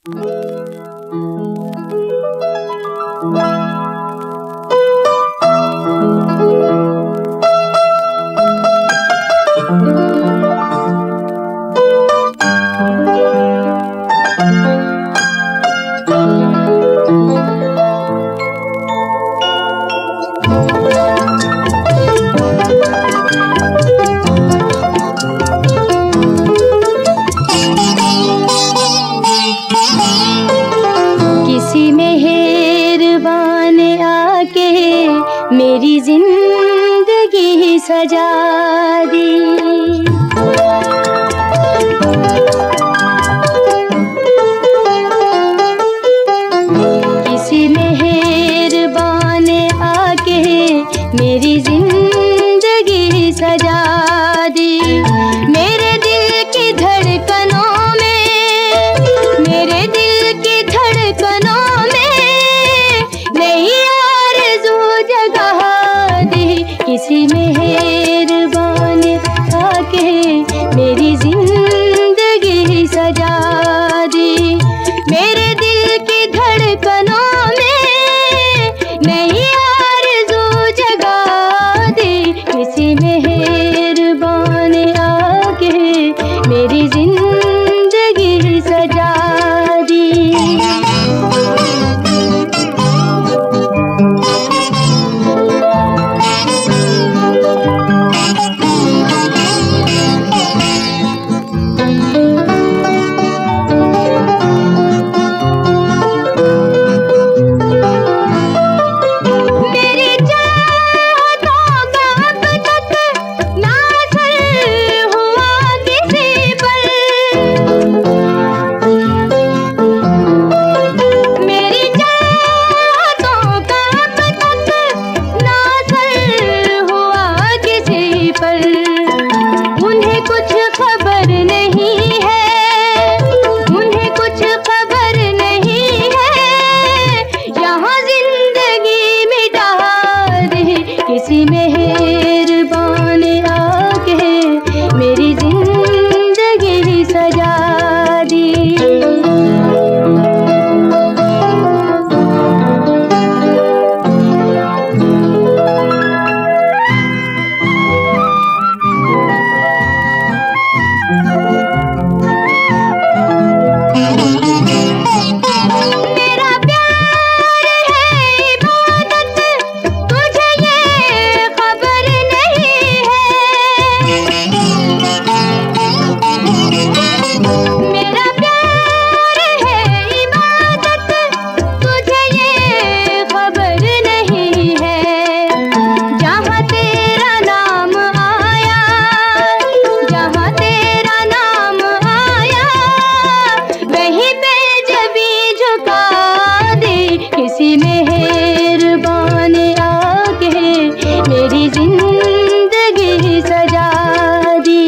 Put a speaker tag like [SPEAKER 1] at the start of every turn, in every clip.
[SPEAKER 1] मेरी जिंदगी सजा दी। किसी मेहरबान ने आके मेरी जिंदगी सजा दी। मेरे दिल की धड़कनों में, मेरे दिल की धड़कनों में नई किसी मेहरबान आके मेरी जिंदगी सजा दी। मेरे दिल की धड़कनों में नई आरज़ू जगा दी। किसी मेहरबान आके मेरी जिंदगी सजा दी। किसी मेहरबान आके मेरी जिंदगी सजा दी। किसी मेहरबान आके मेरी जिंदगी सजा दी।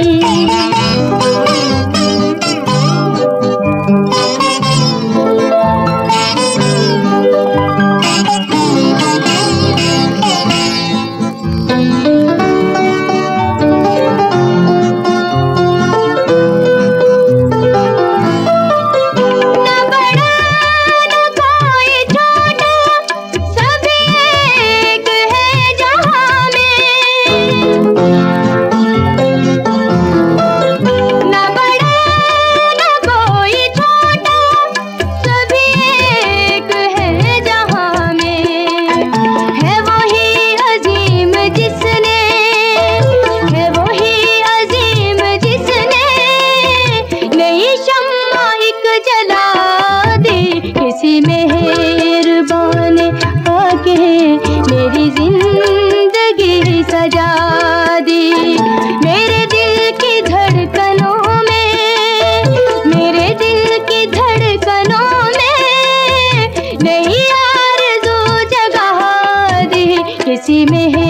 [SPEAKER 1] किसी मेहरबान आके मेरी जिंदगी सजा दी। मेरे दिल की धड़कनों में, मेरे दिल की धड़कनों में नई आरज़ू जगा दी। किसी में